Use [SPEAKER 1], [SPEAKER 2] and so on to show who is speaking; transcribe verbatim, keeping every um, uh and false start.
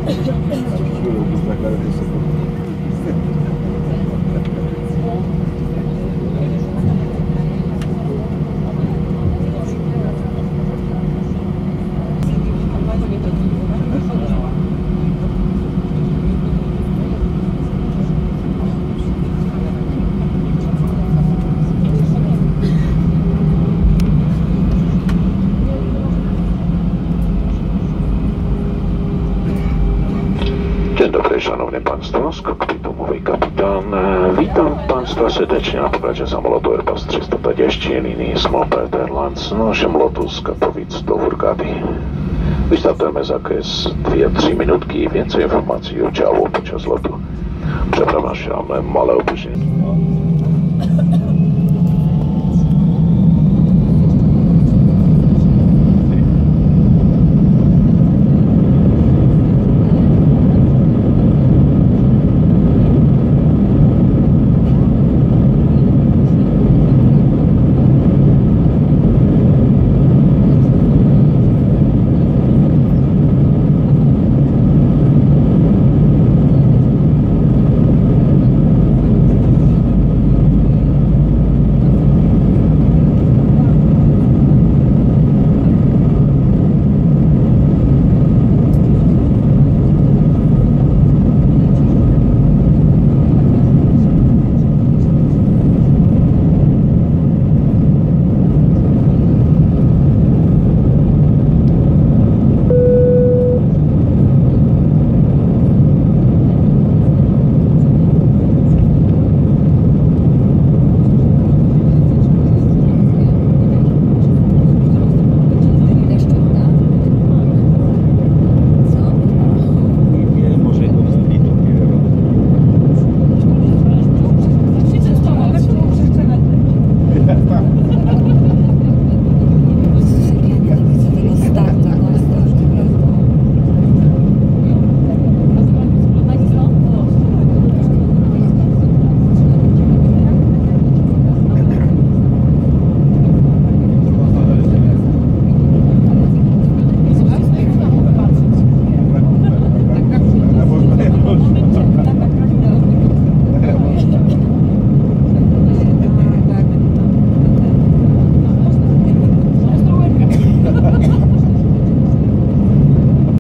[SPEAKER 1] Dzień dobry, szanowni państwo, z kokpitu mówi kapitan. Witam państwa serdecznie na pokładzie samolotu Airbus trzysta dwadzieścia linii Small Airlines, naszym lotu z Katowic do Hurghady. Wystartujemy za jakieś dwie trzy minutki i więcej informacji o działo podczas lotu. Przepraszam, małe opóźnienie.